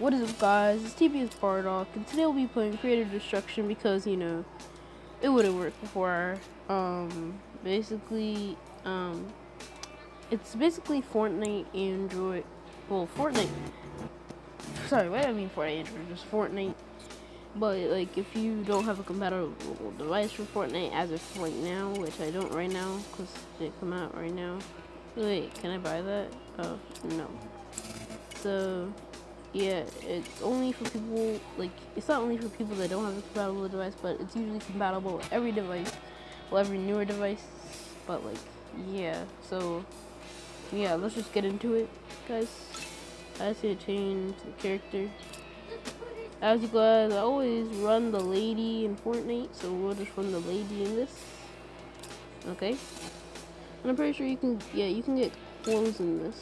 What is up, guys? It's TBS Bardock, and today we'll be playing Creative Destruction because, you know, it wouldn't work before. Basically, it's basically Fortnite Android. Well, Fortnite. Sorry, what do I mean Fortnite Android? Just Fortnite. But, like, if you don't have a compatible device for Fortnite as of right now, which I don't right now, because they come out right now. Wait, can I buy that? Oh, no. So, yeah, it's only for people, like, it's not only for people that don't have a compatible device, but it's usually compatible with every device, well, every newer device, but, like, yeah, so, yeah, let's just get into it, guys. I just need to change the character. As you guys, I always run the lady in Fortnite, so we'll just run the lady in this, okay? And I'm pretty sure you can, yeah, you can get clothes in this.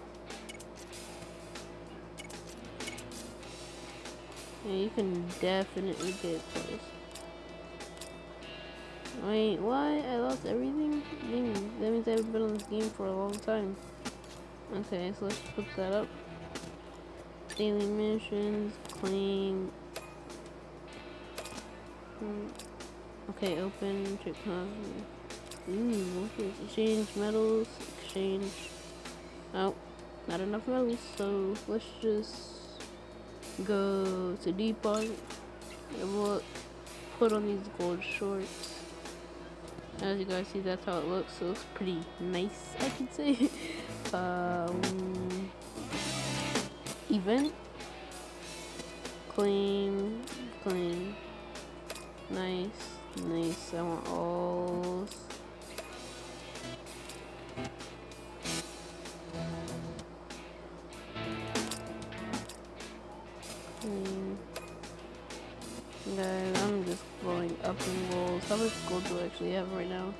Yeah, you can definitely get clothes. Wait, what? I lost everything? Dang, that means I haven't been on this game for a long time. Okay, so let's put that up. Daily missions, claim. Okay, open, check content. Okay, exchange medals, exchange. Oh, not enough medals, so let's just go to depot and we'll put on these gold shorts. As you guys see, that's how it looks. So it looks pretty nice, I could say. Event. Claim. Nice. I want all. Guys, I'm just going up in rolls. How much gold do I actually have right now?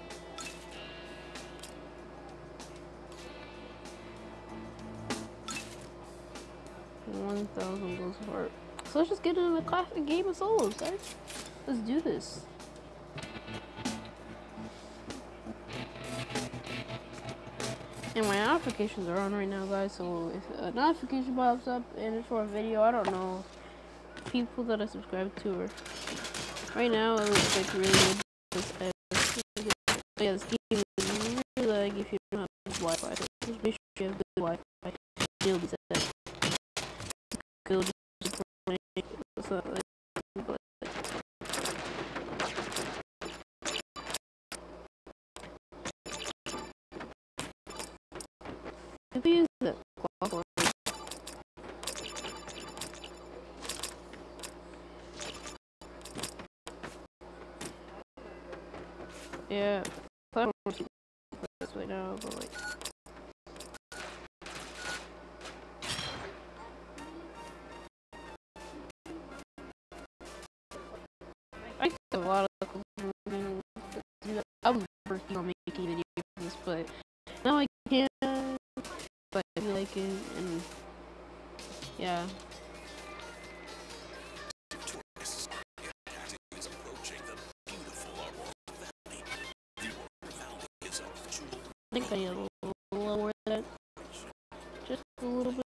$1,000 gold so far. So let's just get into the classic game of solos, guys. Let's do this. And my notifications are on right now, guys. So if a notification pops up and it's for a video, I don't know people that I subscribe to are. Right now, it looks like really good. Yeah, this game is really like if you don't have good Wi-Fi. So just make sure you have good Wi-Fi. You'll be set. Go to if you use the clock. Yeah, I don't know this right now, but like. I have a lot of I was working on making videos for this, but now I can't. But I feel like it, and yeah. I think I need a little lower that, just a little bit.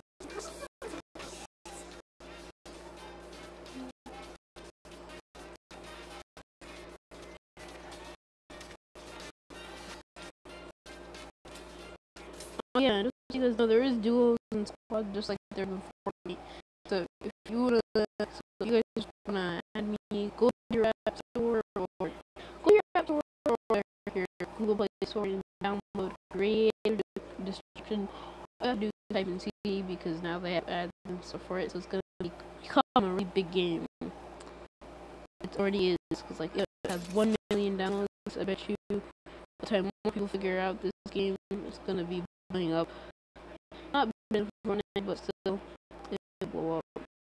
Oh yeah, just so you guys know, there is duos and squads just like there before me. So if you wanna, so you guys just wanna add me, go to your app store or go to your app store or your Google Play Store and download Creative Destruction. All you have to do is type in CD because now they have ads and stuff for it, so it's gonna become a really big game. It already is because like it has 1 million downloads. I bet you by the time more people figure out this game, it's gonna be blowing up. Not been running, but still, it will blow up.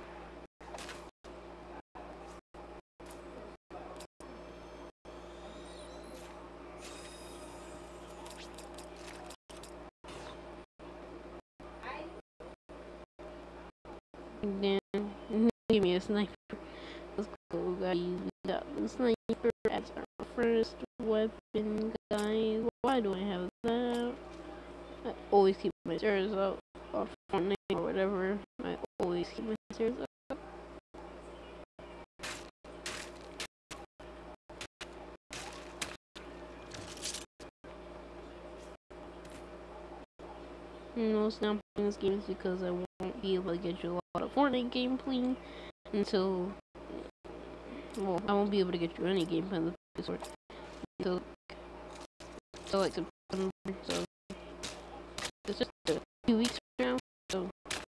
Then give me a sniper. Let's go, guys. We got the sniper as our first weapon, guys. Why do I have that? I always keep my stairs out off Fortnite or whatever. I always keep my Seriously. Most now I'm playing this game is because I won't be able to get you a lot of Fortnite gameplay until, well, I won't be able to get you any gameplay on the PS4 until, like September, so it's just a few weeks from now, so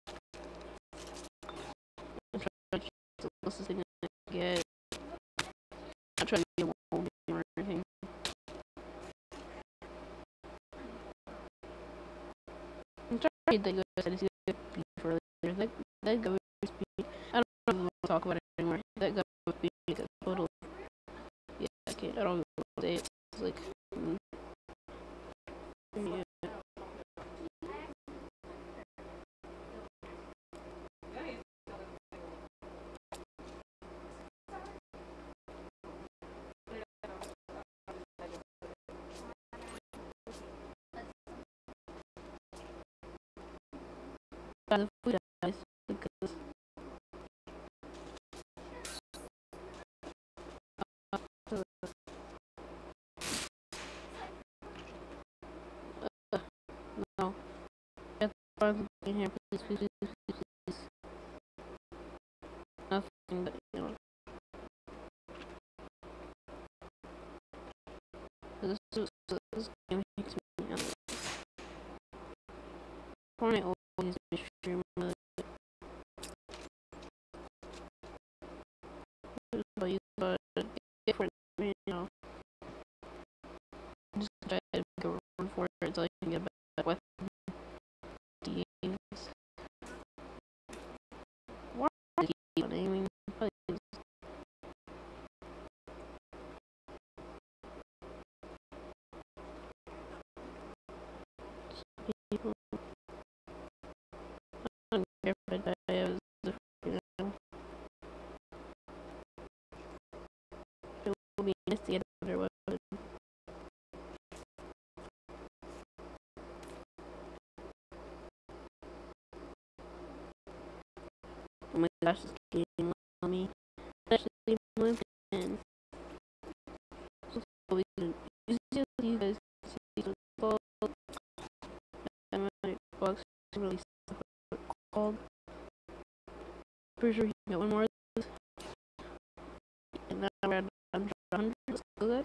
I'm trying to choose the closest thing I can get. I'm trying to get a whole game or anything. I'm trying to get that good for later. That guy was being, I don't even want to talk about it anymore. That guy was being like a total, yeah, I can't, I don't even want to say it. It's like, yeah. The food guys, because no, get the in here, please, please, please, please, please. Nothing but, you know, this game makes me Fortnite always be extremely but different, you know, just try to go run for it until you can get back with the games. Why do you keep on aiming? Please. People, I don't care if I die as the freaking animal. It will be nice to get a better weapon. Oh my gosh, this game on me. Actually, my plan. So we can use you guys to see some called Xbox release called. Pretty sure you can get one more of this. And now we're at 100. Let's go, guys.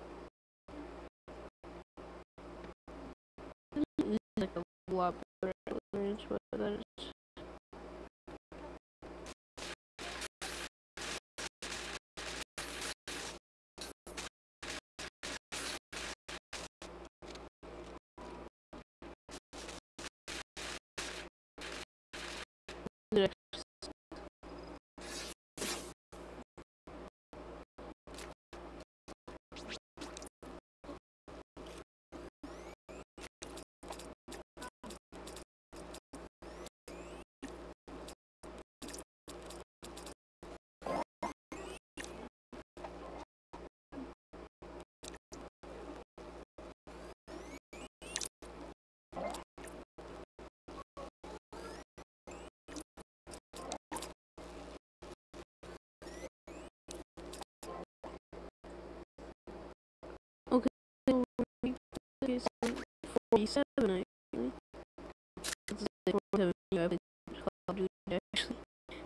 This is like a lot better range, but that is. Okay, so we so 47 actually. It's like 47 I played Call of Duty actually.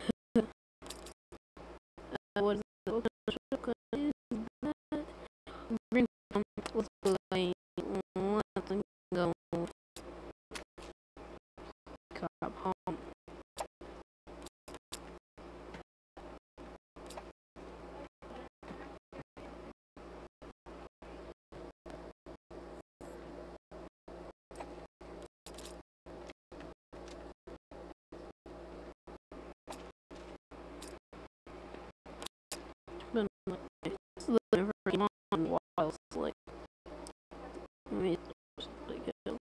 What is the what kind of shotgun is that? Bring let's go like let's go cop home. Been like this is the never came on in a while, so like I mean it's like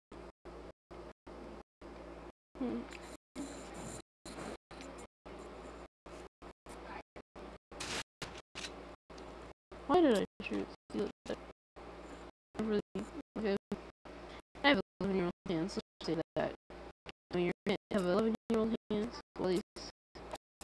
why did I choose that? I really okay. I have 11-year-old hands, let's say that. I mean you have 11-year-old hands, at least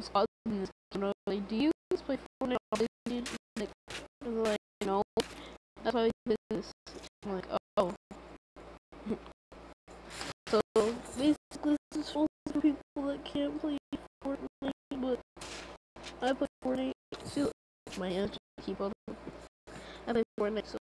squads in this game. Like, do you guys play Fortnite already? Like, no. That's why we did this. I'm like, oh. So basically, this is for people that can't play Fortnite, but I play Fortnite. See, my hands just keep on. I play Fortnite, so.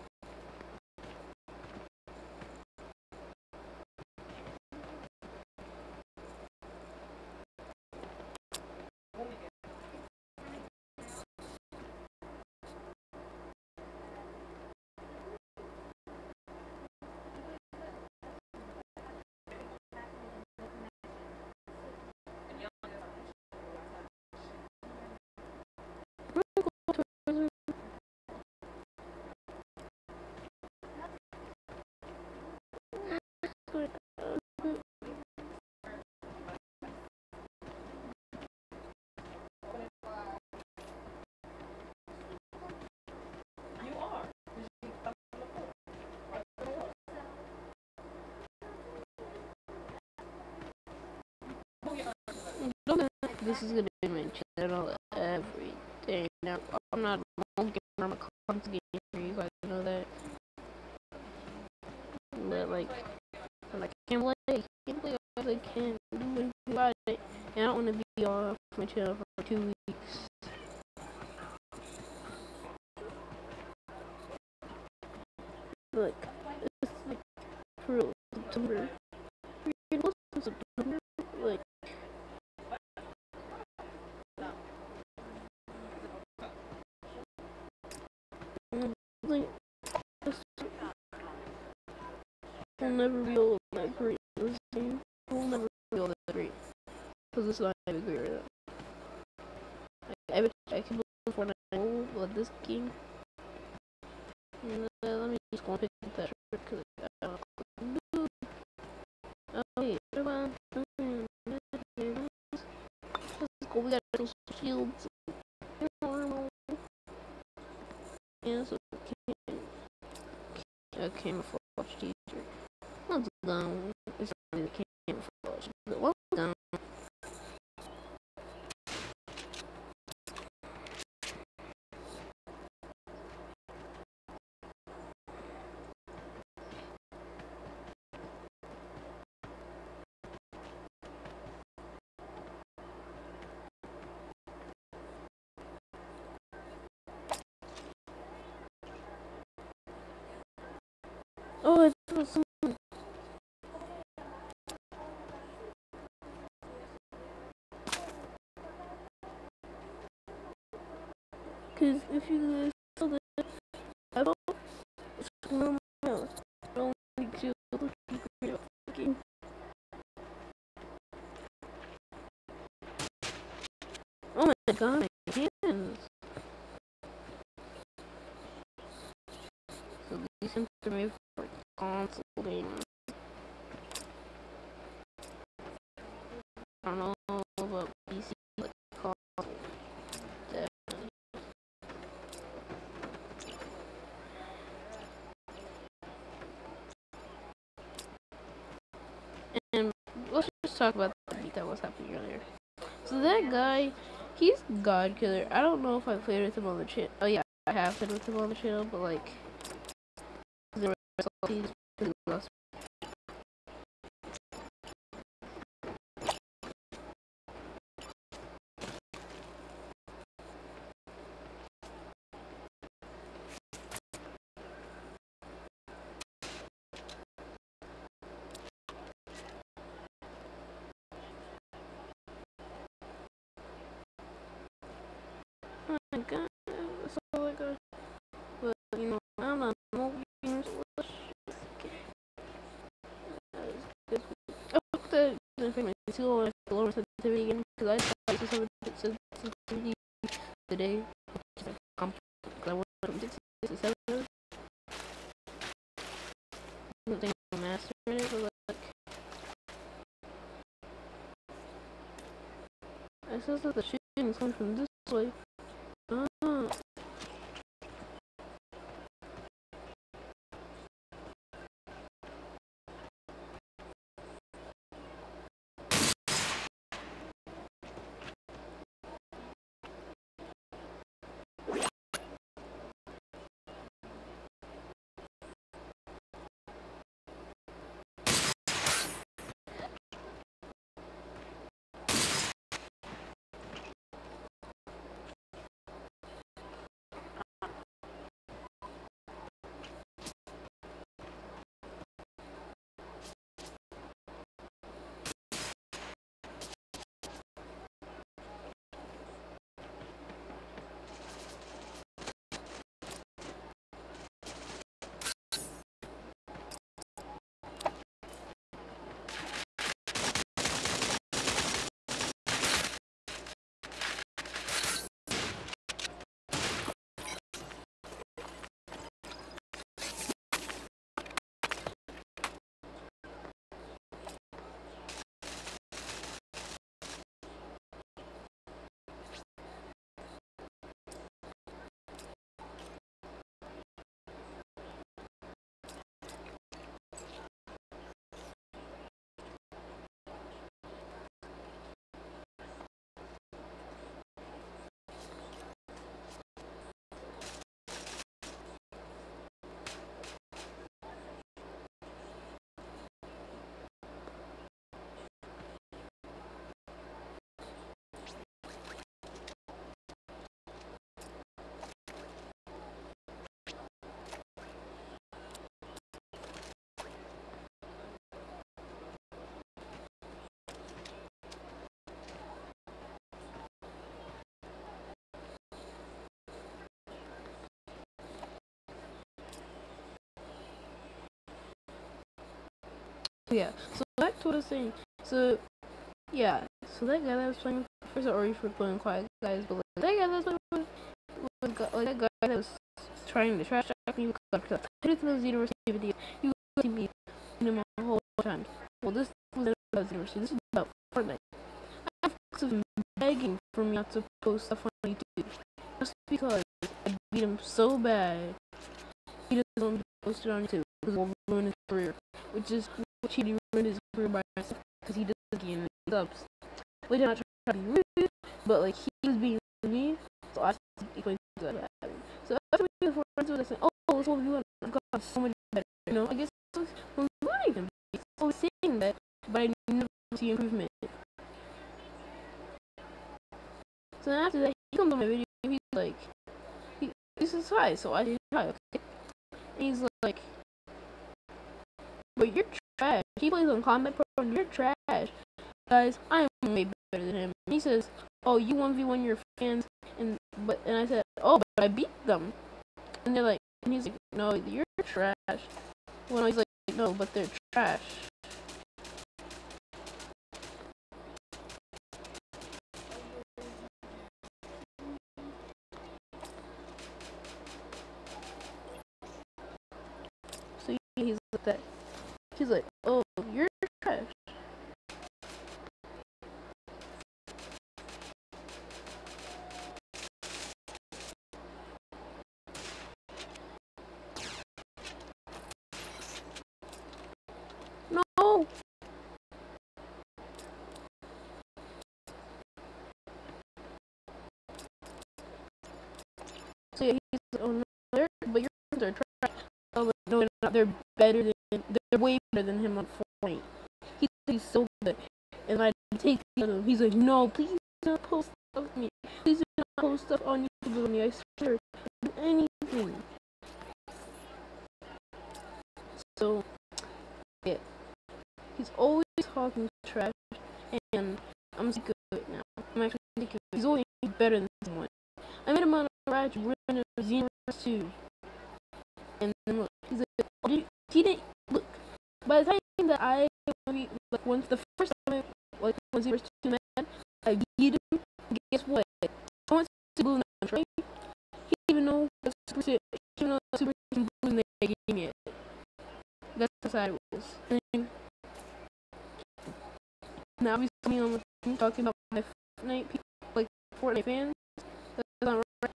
This is gonna be my channel everything. Now, I'm not a mobile gamer, I'm a console gamer, you guys know that. But, like, I'm like, I can't play, I can't do anything about it. And I don't want to be off my channel for 2 weeks. Like, it's like, for real, September. Most of September, like, I'll never be all that great in this game. I'll never be all that great. Because it's not even great right now. Like, I can play Fortnite, but this game. Let me just go and pick that shirt because I don't know. Oh, wait, everyone. Let's go. We got those shields. Yeah, so camouflage t-shirt. Let's go. It's not really camouflage, but let's go. Oh, I thought someone. Because if you guys saw that, I thought it's from my house. I don't think she'll look great about the game. Oh my god, my hands. So these things are made for console gaming. I don't know about PC, like console. Definitely. And let's just talk about the beat that was happening earlier. So that guy, he's God Killer. I don't know if I played with him on the channel. Oh yeah, I have played with him on the channel, but like, oh my god, so like a, but you know, I'm not a mobile gamer, so let's just get I hope that the family still want to lower sensitivity again, because I thought it was 7% sensitivity today, because I went from 6 to 7. I don't think I'm mastering it, but like, it says that the shooting is coming from this way. Ah. Yeah. So back to what I was saying. So yeah. So that guy that was playing first already for playing quiet guys, but like that guy that was playing like that guy that was trying to trash talk me because I did those university videos. You see me in my whole time. Well, this was about university. This is about Fortnite. I have been begging for me not to post stuff on YouTube just because I beat him so bad. He doesn't want me to post it on YouTube because it will ruin his career, which he ruined his career by himself because he doesn't gain subs. We did not try to be rude, but like he was being mean, so I explained to that happened. So after we were friends with us, saying, "Oh, this will be one. I've got so much better." You know, I guess I was learning him. He's always saying that, but I never see improvement. So then after that, he comes on my video. He's like, "This is hi." So I did hi. Okay. And he's like, "But you're trash." He plays on Combat Pro, and you're trash, guys. I am way better than him. He says, "Oh, you 1v1 your fans," and I said, "Oh, but I beat them." And they're like, and he's like, "No, you're trash." Well, he's like, "No, but they're trash." So he's like that. He's like, "Oh, you're trash." No. So yeah, he's like, "Oh no, but your friends are trash." Oh, but no, they're not. They're better than. They're way better than him on Fortnite. He's so good. And I take him. He's like, "No, please don't post stuff on me. Please do not post stuff on YouTube on me. I swear, do anything." So yeah, he's always talking trash, and I'm sick of it now. I'm actually sick of it. He's always better than someone. I met him on a ride running a 0-2, and then look, he's like, "Oh, he didn't look." By the time that like once the first time like when 0-2 met, I beat him. Guess what? I went to Blue Notch, right? He didn't even know that Super Blue in the game yet. That's how sad it was. And now we see me on the thing talking about my Fortnite people, like Fortnite fans. That's not right.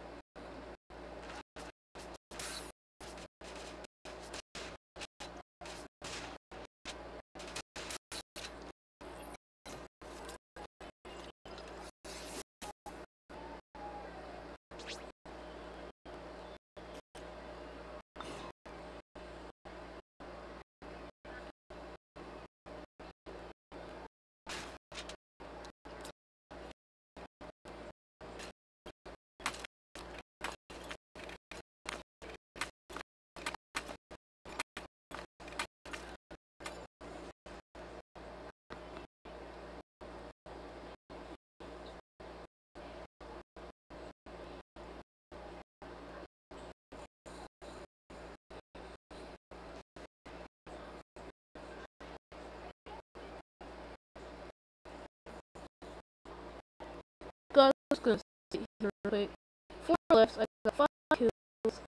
God, I was gonna sit here real quick. 4 left. I got 5 kills.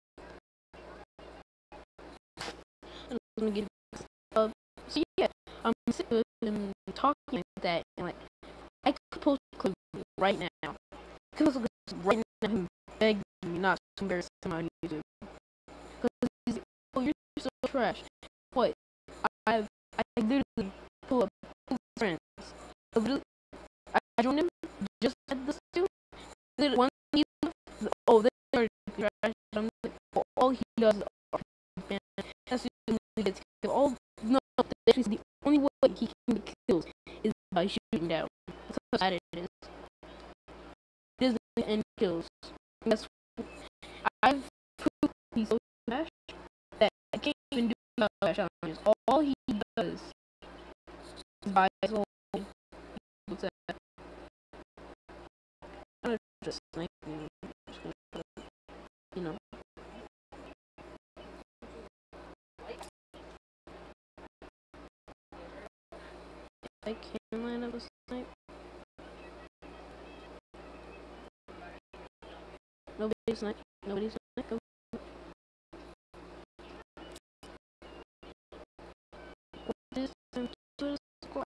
And I'm gonna get so yeah, I'm sick of him talking like that, and like I could post a clip right now. I could post a clip right now. Him begging me not to embarrass him on YouTube. Because he's like, "Oh, you're so trash." What? I literally pull up 2 friends. I joined him just at this two. Did one he oh they are trash. I'm like, well, all he does is man. That's the only way he gets killed. All no, actually the only way he can get kills is by shooting down. That's how bad it is. It doesn't end kills. That's I've proved he's so trash that I can't even do challenges. All he does is buy his whole what's that? I'm just like you know. I can line up a snipe. Nobody's snipe. Nobody's snipe. This is squad.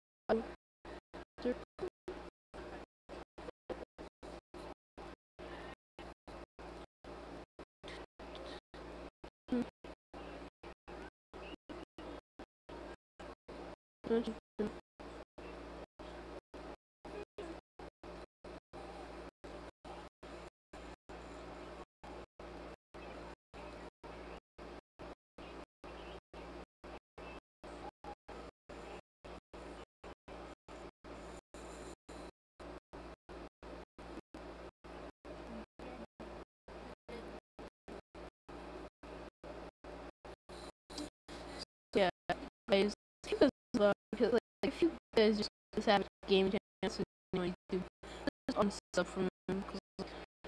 Yeah, guys, take this because like if you guys just have a game chance on YouTube, just unsub from them because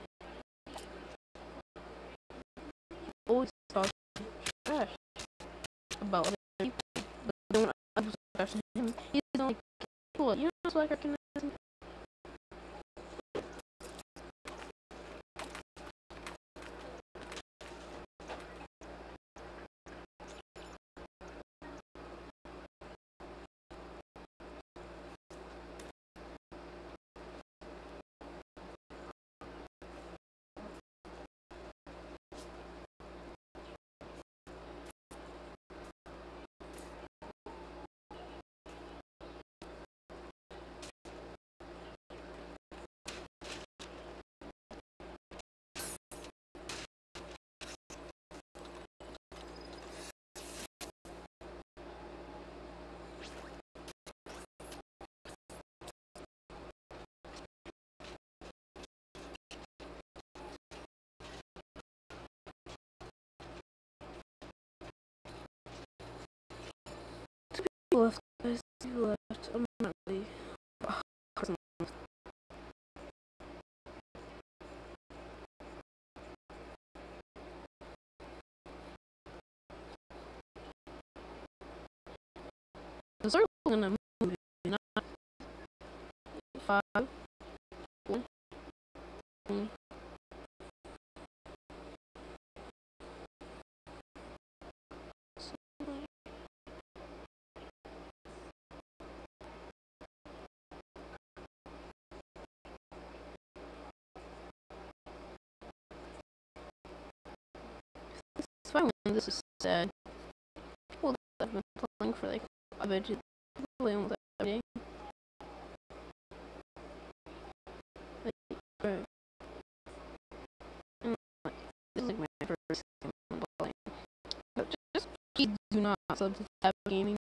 always talk trash about other people, but don't trash him. He's only cool. You know what's like recognizing? Left, guys. You left. I'm not really. The circle gonna move. Not 5, 4, 3. It's fine when this is sad. People that have been playing for like, I bet you play almost every day. Like, right. And, like, this is like my first time playing. But just please do not sub to Tab Gaming.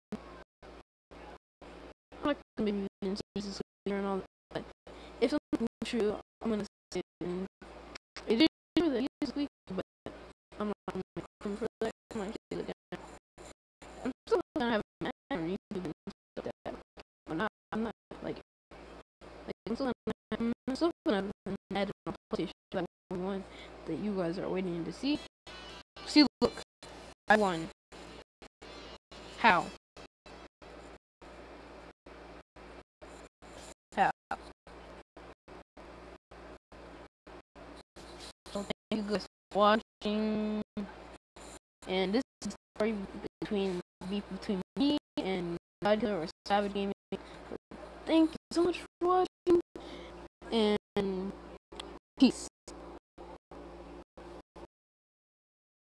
I'm not gonna be in this and all that. But if something's true, I'm gonna say it. It is true that he's weak, but I'm not gonna come for that. I'm not gonna say that. I'm still gonna have an ad on YouTube and stuff like that. But not, I'm not like I'm still gonna have an ad on PlayStation like one that you guys are waiting to see. See, look, I won. How? How? So thank you guys for watching. And this is the story between me and God Killer or Savage Gaming. Thank you so much for watching.